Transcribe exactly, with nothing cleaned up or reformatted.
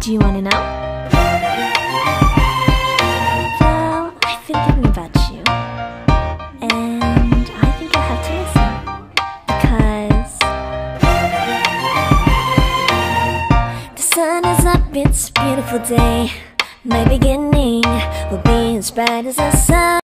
Do you wanna know? Well, I've been thinking about you, and I think you'll have to listen, because the sun is up, it's a beautiful day. My beginning will be as bright as the sun.